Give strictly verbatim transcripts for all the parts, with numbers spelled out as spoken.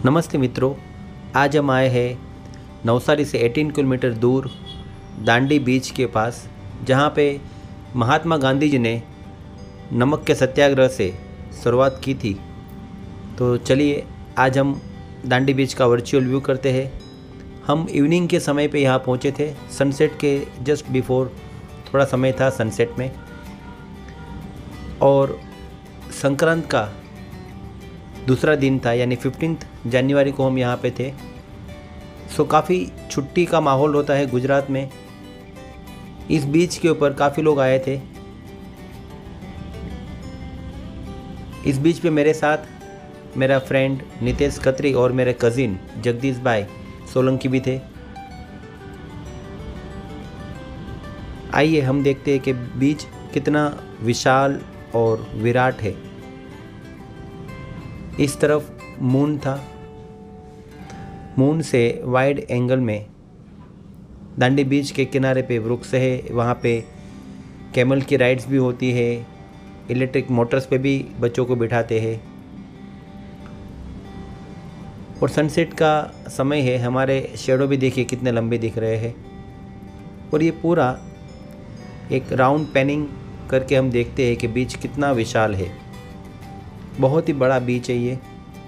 नमस्ते मित्रों, आज हम आए हैं नवसारी से अठारह किलोमीटर दूर दांडी बीच के पास, जहाँ पे महात्मा गांधी जी ने नमक के सत्याग्रह से शुरुआत की थी। तो चलिए आज हम दांडी बीच का वर्चुअल व्यू करते हैं। हम इवनिंग के समय पे यहाँ पहुँचे थे, सनसेट के जस्ट बिफोर थोड़ा समय था सनसेट में, और संक्रांत का दूसरा दिन था, यानी फिफ्टींथ जनवरी को हम यहाँ पे थे। सो काफ़ी छुट्टी का माहौल होता है गुजरात में। इस बीच के ऊपर काफ़ी लोग आए थे। इस बीच पे मेरे साथ मेरा फ्रेंड नितेश खत्री और मेरे कज़िन जगदीश भाई सोलंकी भी थे। आइए हम देखते हैं कि बीच कितना विशाल और विराट है। इस तरफ मून था, मून से वाइड एंगल में दांडी बीच के किनारे पे वृक्ष है, वहाँ पे कैमल की राइड्स भी होती है, इलेक्ट्रिक मोटर्स पे भी बच्चों को बिठाते हैं। और सनसेट का समय है, हमारे शेडो भी देखिए कितने लंबे दिख रहे हैं। और ये पूरा एक राउंड पैनिंग करके हम देखते हैं कि बीच कितना विशाल है। बहुत ही बड़ा बीच है ये।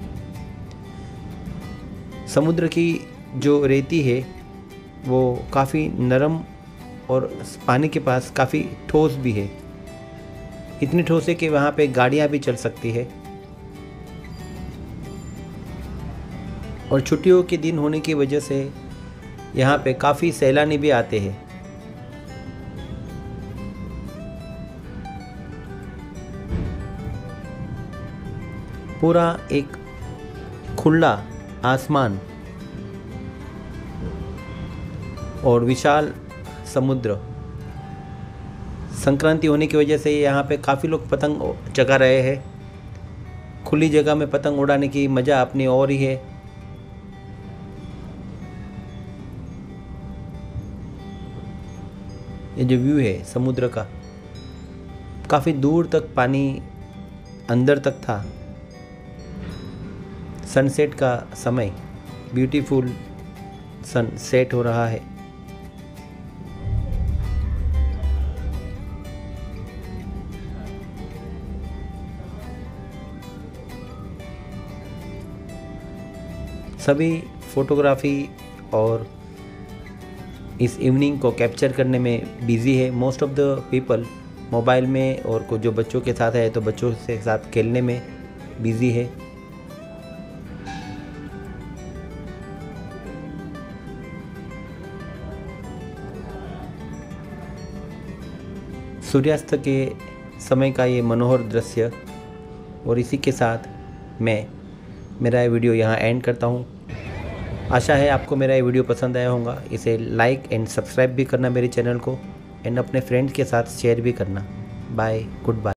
समुद्र की जो रेती है वो काफ़ी नरम और पानी के पास काफ़ी ठोस भी है। इतनी ठोस है कि वहाँ पे गाड़ियाँ भी चल सकती है। और छुट्टियों के दिन होने की वजह से यहाँ पे काफ़ी सैलानी भी आते हैं। पूरा एक खुला आसमान और विशाल समुद्र। संक्रांति होने की वजह से यहाँ पे काफ़ी लोग पतंग चगा रहे हैं। खुली जगह में पतंग उड़ाने की मज़ा अपनी और ही है। ये जो व्यू है समुद्र का, काफ़ी दूर तक पानी अंदर तक था। सनसेट का समय, ब्यूटीफुल सनसेट हो रहा है। सभी फोटोग्राफी और इस इवनिंग को कैप्चर करने में बिजी है। Most of the people mobile में, और कुछ जो बच्चों के साथ है तो बच्चों के साथ खेलने में बिजी है। सूर्यास्त के समय का ये मनोहर दृश्य। और इसी के साथ मैं मेरा ये वीडियो यहाँ एंड करता हूँ। आशा है आपको मेरा ये वीडियो पसंद आया होगा। इसे लाइक एंड सब्सक्राइब भी करना मेरे चैनल को, एंड अपने फ्रेंड्स के साथ शेयर भी करना। Bye, good bye.